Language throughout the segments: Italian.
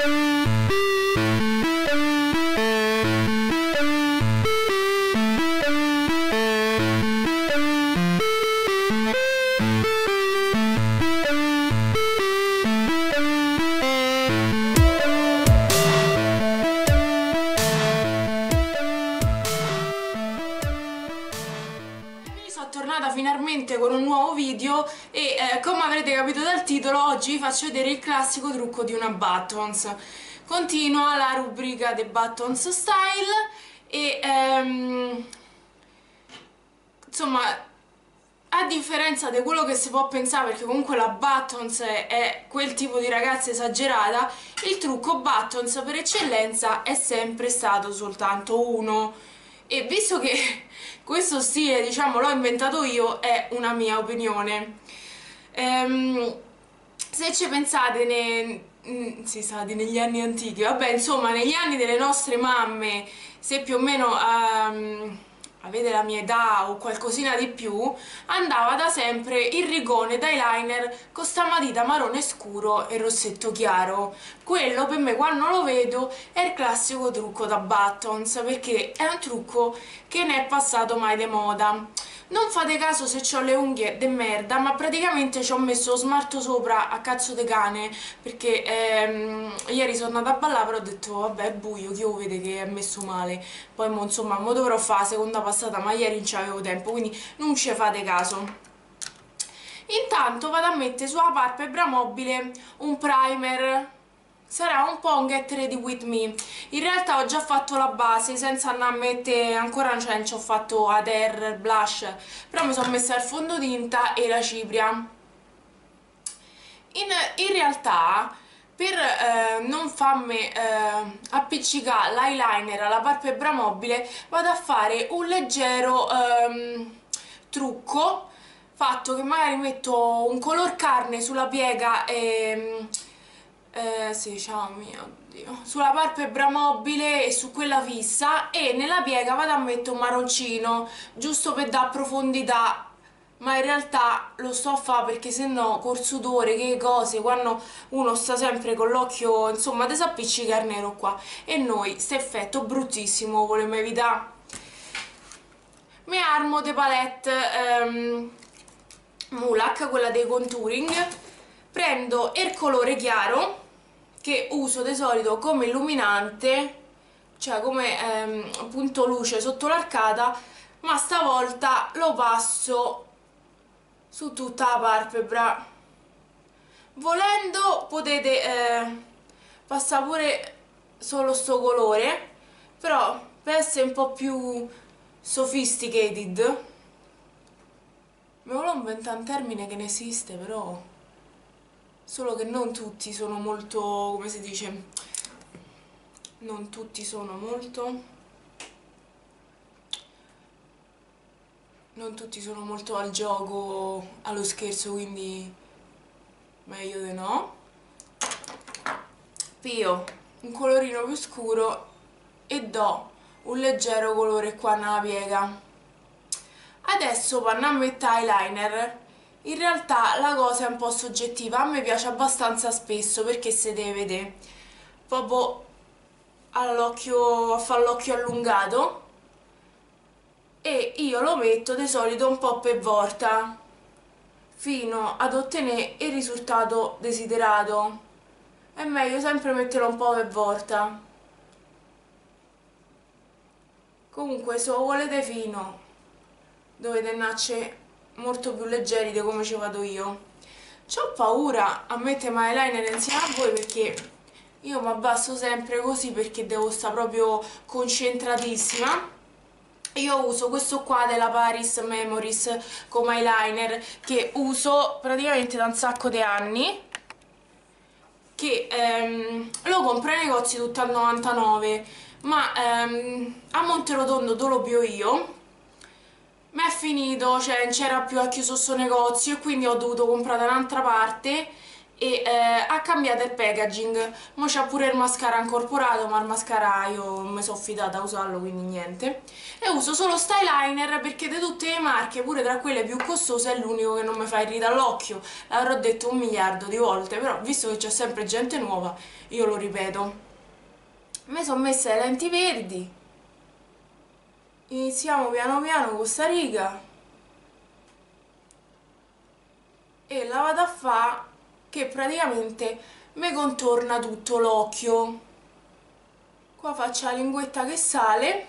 Tornata finalmente con un nuovo video e come avrete capito dal titolo oggi vi faccio vedere il classico trucco di una buttons. Continua la rubrica The Buttons Style e insomma, a differenza di quello che si può pensare, perché comunque la buttons è quel tipo di ragazza esagerata, il trucco buttons per eccellenza è sempre stato soltanto uno. E visto che questo stile, diciamo, l'ho inventato io, è una mia opinione. Se ci pensate, si sa di negli anni antichi, vabbè, insomma, negli anni delle nostre mamme, se più o meno avete la mia età o qualcosina di più, andava da sempre il rigone d'eyeliner con sta matita marrone scuro e rossetto chiaro. Quello per me, quando lo vedo, è il classico trucco da buttons, perché è un trucco che ne è passato mai di moda. Non fate caso se ho le unghie de merda, ma praticamente ci ho messo lo smalto sopra a cazzo de cane, perché ieri sono andata a ballare, però ho detto vabbè è buio, chi lo vede che è messo male, poi insomma mo dovrò fare la seconda passata, ma ieri non c'avevo tempo, quindi non ci fate caso. Intanto vado a mettere sulla palpebra mobile un primer. Sarà un po' un get ready with me. In realtà ho già fatto la base senza andare a mettere, ancora non ci ho fatto Ader, blush, però mi sono messa il fondotinta e la cipria. In realtà, per non farmi appiccicare l'eyeliner alla palpebra mobile, vado a fare un leggero trucco, fatto che magari metto un color carne sulla piega e sì, ciao mio Dio, sulla palpebra mobile e su quella fissa, e nella piega vado a mettere un marroncino giusto per dare profondità, ma in realtà lo sto a fare perché sennò col sudore, che cose, quando uno sta sempre con l'occhio, insomma, ti s'appiccica il nero qua, e noi sto effetto bruttissimo vogliamo evitare. Mi armo de palette Mulac, quella dei contouring, prendo il colore chiaro che uso di solito come illuminante, cioè come punto luce sotto l'arcata, ma stavolta lo passo su tutta la palpebra. Volendo potete passare pure solo sto colore, però per essere un po' più sophisticated, mi volevo inventare un termine che ne esiste, però solo che non tutti sono molto, come si dice, non tutti sono molto al gioco, allo scherzo, quindi meglio di no. Pio un colorino più scuro e do un leggero colore qua nella piega. Adesso vanno a mettere eyeliner. In realtà la cosa è un po' soggettiva, a me piace abbastanza spesso perché se deve vedere proprio all'occhio, a fare l'occhio allungato, e io lo metto di solito un po' per volta fino ad ottenere il risultato desiderato. È meglio sempre metterlo un po' per volta. Comunque se lo volete fino dovete andarci molto più leggeri di come ci vado io. C'ho paura a mettere my eyeliner insieme a voi perché io mi abbasso sempre così perché devo stare proprio concentratissima. Io uso questo qua della Paris Memories come eyeliner che uso praticamente da un sacco di anni, che lo compro nei negozi tutto a 99, ma a Monterotondo dove lo bio io mi è finito, cioè non c'era più, ha chiuso sto negozio e quindi ho dovuto comprare da un'altra parte e ha cambiato il packaging. Mo c'ha pure il mascara incorporato, ma il mascara io non mi sono fidata a usarlo, quindi niente. E uso solo Styliner perché di tutte le marche, pure tra quelle più costose, è l'unico che non mi fa irritare l'occhio. L'avrò detto 1 miliardo di volte, però visto che c'è sempre gente nuova, io lo ripeto. Mi sono messe le lenti verdi. Iniziamo piano piano con sta riga e la vado a fare che praticamente mi contorna tutto l'occhio. Qua faccio la linguetta che sale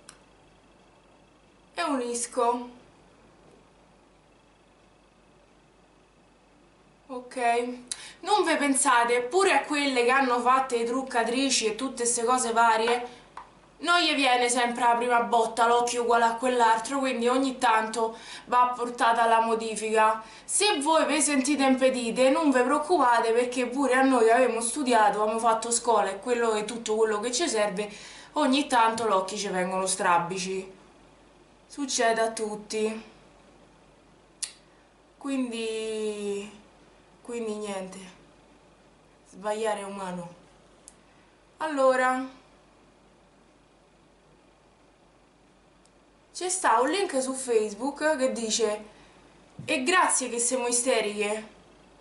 e unisco. Ok, non ve pensate pure a quelle che hanno fatto le truccatrici e tutte queste cose varie, non gli viene sempre la prima botta l'occhio uguale a quell'altro, quindi ogni tanto va portata la modifica. Se voi vi sentite impedite non vi preoccupate, perché pure a noi che abbiamo studiato, abbiamo fatto scuola e quello è tutto quello che ci serve, ogni tanto l'occhio ci vengono strabici, succede a tutti, quindi niente, sbagliare è umano. Allora, c'è sta un link su Facebook che dice: e grazie che siamo isteriche,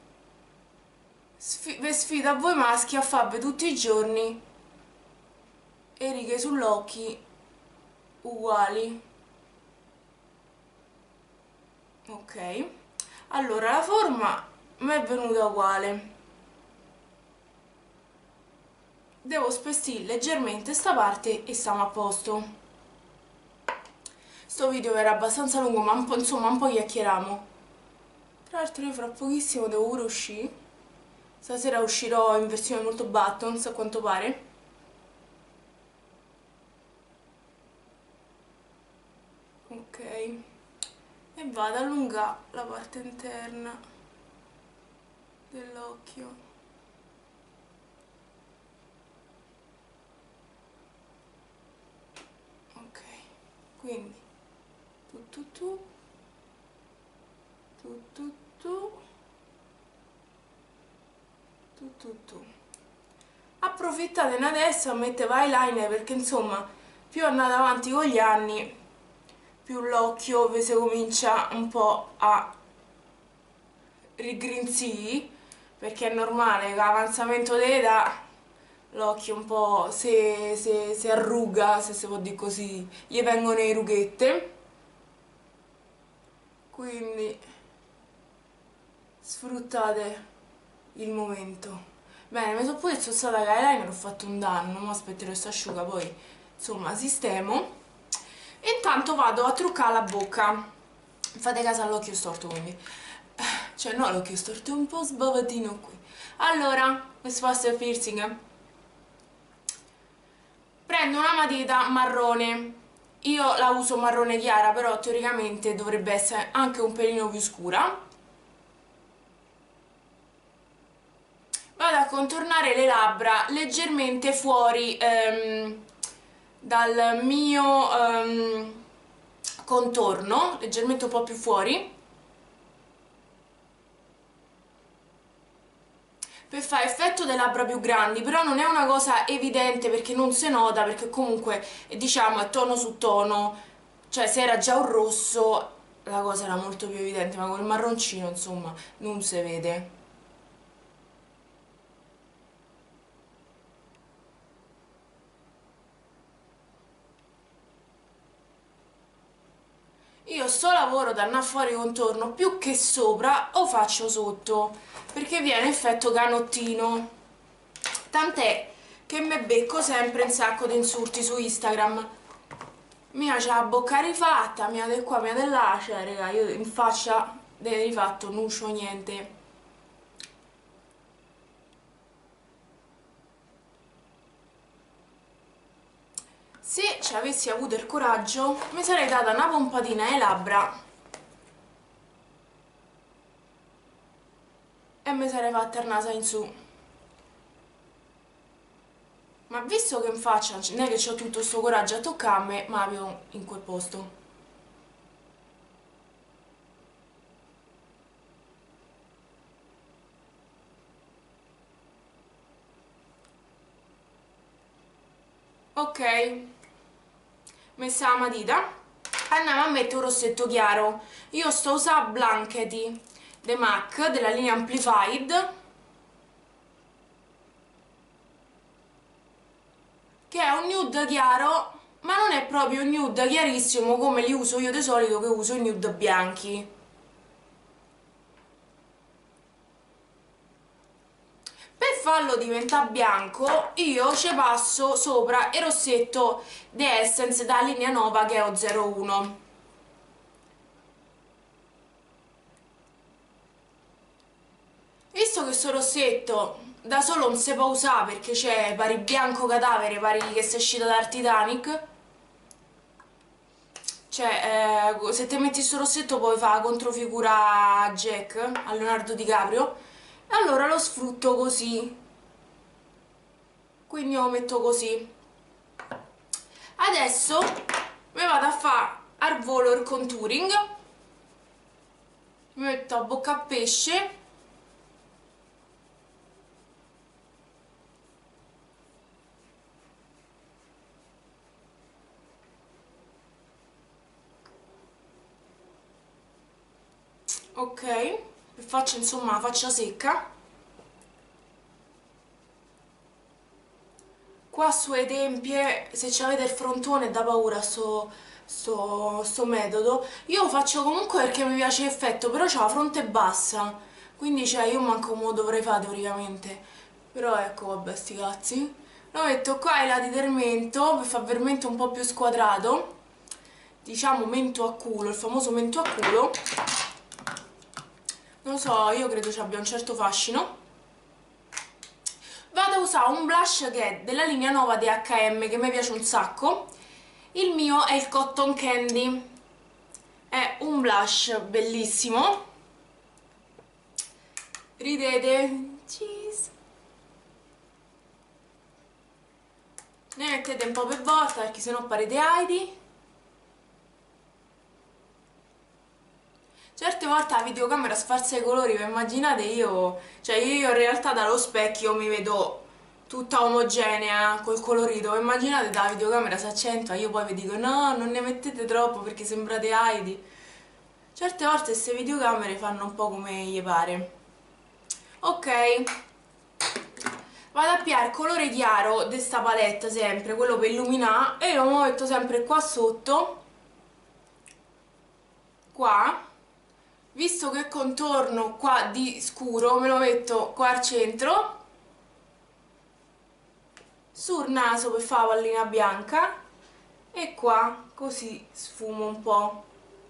vi sfido a voi maschi a farvi tutti i giorni e righe sull'occhi uguali. Ok, allora la forma mi è venuta uguale. Devo spestire leggermente sta parte e stiamo a posto. Sto video era abbastanza lungo, ma insomma un po' chiacchieriamo. Tra l'altro io fra pochissimo devo pure uscire. Stasera uscirò in versione molto buttons a quanto pare. Ok, e vado ad allungare la parte interna dell'occhio. Ok, quindi tu tu tu tu tu tu tu tu tu. Approfittatene adesso a mettere eyeliner, perché insomma più andate avanti con gli anni più l'occhio vi si comincia un po' a rigrinzire, perché è normale che l'avanzamento dell'età l'occhio un po' si arruga, se si può dire così, gli vengono le rughette, quindi sfruttate il momento. Bene, mi sono pure zozzata con l'eyeliner, ho fatto un danno, ma aspetterò che si asciuga, poi insomma sistemo. E intanto vado a truccare la bocca. Fate caso all'occhio storto, quindi. Cioè no, l'occhio storto è un po' sbavatino qui. Allora, mi sposto il piercing. Prendo una matita marrone. Io la uso marrone chiara, però teoricamente dovrebbe essere anche un pelino più scura. Vado a contornare le labbra leggermente fuori dal mio contorno, leggermente un po' più fuori, per fare effetto delle labbra più grandi, però non è una cosa evidente perché non si nota, perché comunque diciamo è tono su tono, cioè se era già un rosso la cosa era molto più evidente, ma col marroncino insomma non si vede. Io sto lavoro da andare fuori contorno più che sopra o faccio sotto, perché viene effetto canottino, tant'è che me becco sempre un sacco di insulti su Instagram. Mia c'ha la bocca rifatta, mia di qua, mia di là, cioè raga, io in faccia di rifatto non c'ho niente. Se ci avessi avuto il coraggio mi sarei data una pompatina alle labbra e mi sarei fatta il naso in su. Ma visto che in faccia non è che ho tutto sto coraggio a toccarmi, ma avevo in quel posto. Ok, messa la matita, andiamo a mettere un rossetto chiaro. Io sto usando Blankety The MAC della linea Amplified, che è un nude chiaro, ma non è proprio un nude chiarissimo come li uso io di solito, che uso i nude bianchi. Per farlo diventare bianco io ci passo sopra il rossetto The Essence da linea Nova, che è 01. Visto che questo rossetto da solo non si può usare perché c'è pari bianco cadavere, pari che si è uscita dal Titanic, cioè se ti metti questo rossetto puoi fare la controfigura a Jack, a Leonardo DiCaprio, e allora lo sfrutto così, quindi lo metto così. Adesso mi vado a fare al volo il contouring, mi metto a bocca a pesce. Ok, faccio insomma la faccia secca. Qua sulle tempie, se avete il frontone da paura sto metodo, io lo faccio comunque perché mi piace l'effetto, però c'ho la fronte bassa, quindi cioè io manco come lo dovrei fare teoricamente, però ecco vabbè sti cazzi. Lo metto qua ai lati del mento per far veramente un po' più squadrato, diciamo mento a culo, il famoso mento a culo. Non lo so, io credo ci abbia un certo fascino. Vado a usare un blush che è della linea Nova di H&M, che mi piace un sacco. Il mio è il Cotton Candy, è un blush bellissimo. Ridete, cheese. Ne mettete un po' per volta perché sennò parete Heidi. Certe volte la videocamera sfarza i colori, ma immaginate io, cioè io in realtà dallo specchio mi vedo tutta omogenea col colorito, immaginate dalla videocamera si accentua, io poi vi dico no, non ne mettete troppo perché sembrate Heidi. Certe volte queste videocamere fanno un po' come gli pare. Ok, vado a piare il colore chiaro di sta palette sempre, quello per illuminare, e lo metto sempre qua sotto, qua. Visto che contorno qua di scuro, me lo metto qua al centro, sul naso per fare la pallina bianca, e qua così sfumo un po'.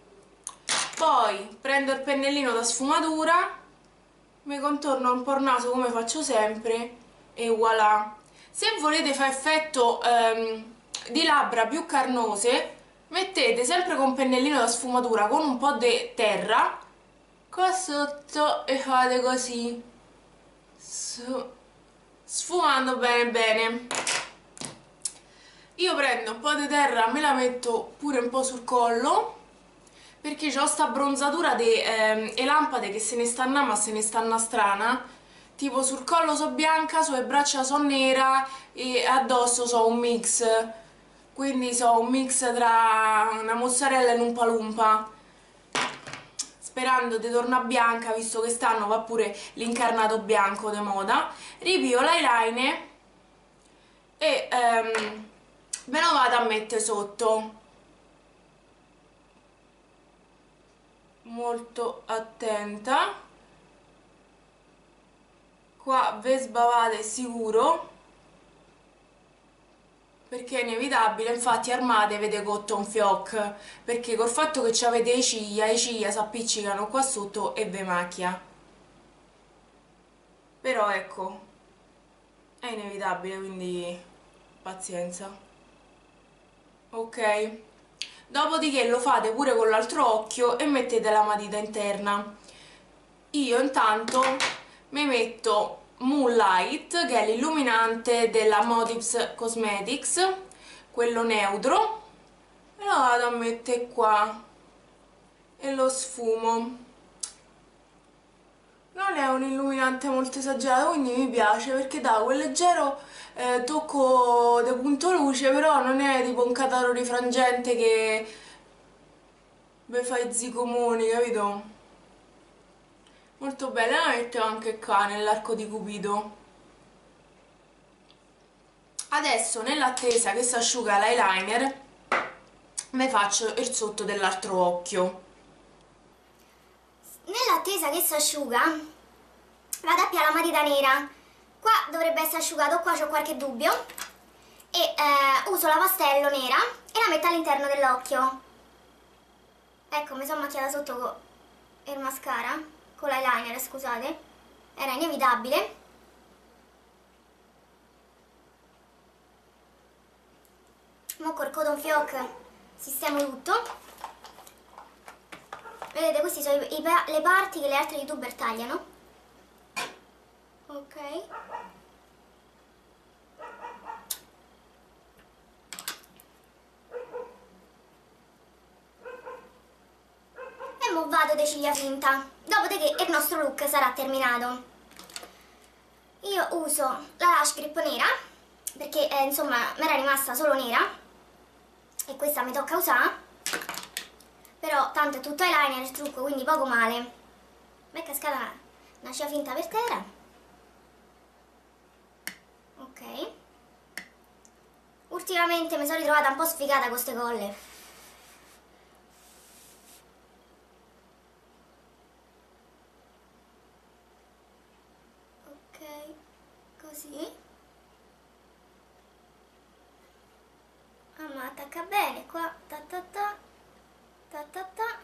Poi prendo il pennellino da sfumatura, mi contorno un po' il naso come faccio sempre, e voilà. Se volete fare effetto di labbra più carnose, mettete sempre con pennellino da sfumatura con un po' di terra qua sotto e fate così, sfumando bene bene. Io prendo un po' di terra, me la metto pure un po' sul collo perché ho sta bronzatura e lampade che se ne stanno, ma se ne stanno strana, tipo sul collo so bianca, sulle braccia so nera e addosso so un mix, quindi so un mix tra una mozzarella e un palumpa, sperando di tornare bianca, visto che stanno va pure l'incarnato bianco di moda. Ripio l'eyeliner e me lo vado a mettere sotto, molto attenta. Qua ve sbavate sicuro perché è inevitabile, infatti armate vede cotton fioc, perché col fatto che avete le ciglia si appiccicano qua sotto e ve macchia. Però ecco, è inevitabile, quindi pazienza. Ok, dopodiché lo fate pure con l'altro occhio e mettete la matita interna. Io intanto mi metto Moonlight, che è l'illuminante della Motives Cosmetics, quello neutro, e lo vado a mettere qua e lo sfumo. non è un illuminante molto esagerato, quindi mi piace perché dà quel leggero tocco di punto luce, però non è tipo un cataro rifrangente che vi fa i zigomoni, capito? Molto bella, la metto anche qua nell'arco di Cupido. Adesso, nell'attesa che si asciuga l'eyeliner, mi faccio il sotto dell'altro occhio. Nell'attesa che si asciuga, vado a piare la matita nera. Qua dovrebbe essere asciugato, qua c'ho qualche dubbio. E uso la pastello nera e la metto all'interno dell'occhio. Ecco, mi sono macchiata sotto con il mascara, con l'eyeliner, scusate. Era inevitabile. Mo' col cotton fioc sistemo tutto. Vedete, queste sono le parti che le altre youtuber tagliano. Ok. E mo' vado di ciglia finta. Dopodiché il nostro look sarà terminato. Io uso la Lash Grip nera, perché insomma mi era rimasta solo nera. E questa mi tocca usare. Però tanto è tutto eyeliner il trucco, quindi poco male. Mi è cascata una scia finta per terra. Ok. Ultimamente mi sono ritrovata un po' sfigata con queste colle. Ok, così. Ah, ma attacca bene qua. Ta ta ta. Ta ta ta.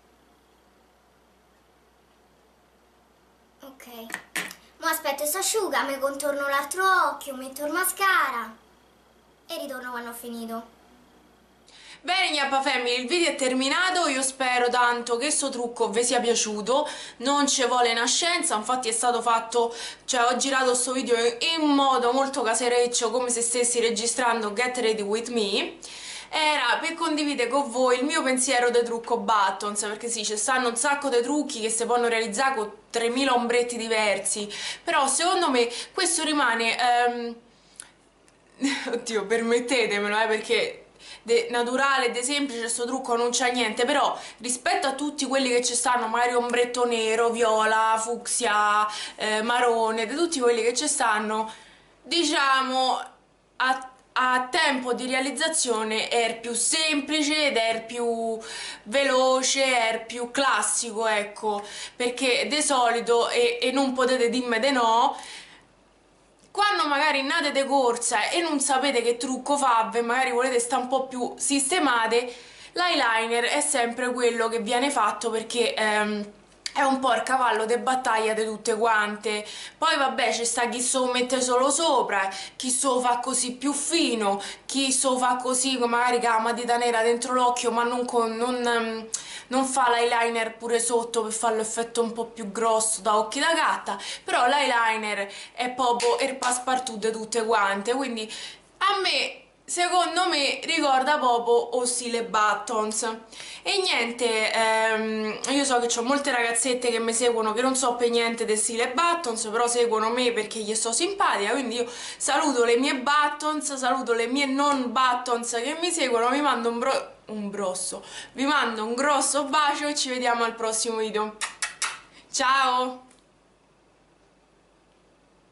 Ok. Mo aspetto che si asciuga, mi contorno l'altro occhio, metto il mascara e ritorno quando ho finito. Bene Gnappa Family, il video è terminato, io spero tanto che questo trucco vi sia piaciuto, non ci vuole una scienza, infatti è stato fatto, cioè ho girato questo video in modo molto casereccio, come se stessi registrando Get Ready With Me, era per condividere con voi il mio pensiero dei trucco buttons, perché sì, ci stanno un sacco di trucchi che si possono realizzare con 3000 ombretti diversi, però secondo me questo rimane... oddio, permettetemelo, perché naturale ed semplice questo trucco non c'è niente, però rispetto a tutti quelli che ci stanno, magari ombretto nero, viola, fucsia, marrone, di tutti quelli che ci stanno, diciamo a tempo di realizzazione è il più semplice ed è il più veloce, è il più classico, ecco, perché di solito, e non potete dirmi di no, quando magari nate de corsa e non sapete che trucco farvi, magari volete stare un po' più sistemate, l'eyeliner è sempre quello che viene fatto perché è un po' il cavallo de battaglia di tutte quante. Poi vabbè, ci sta chi se lo mette solo sopra, chi se lo fa così più fino, chi se lo fa così magari con la matita nera dentro l'occhio ma non fa l'eyeliner pure sotto per fare l'effetto un po' più grosso da occhi da gatta, però l'eyeliner è proprio il passepartout di tutte quante, quindi a me, secondo me, ricorda proprio o stile Buttons. E niente, io so che ho molte ragazzette che mi seguono che non so per niente del stile Buttons, però seguono me perché gli sto simpatica, quindi io saluto le mie Buttons, saluto le mie non Buttons che mi seguono, vi mando vi mando un grosso bacio e ci vediamo al prossimo video. Ciao!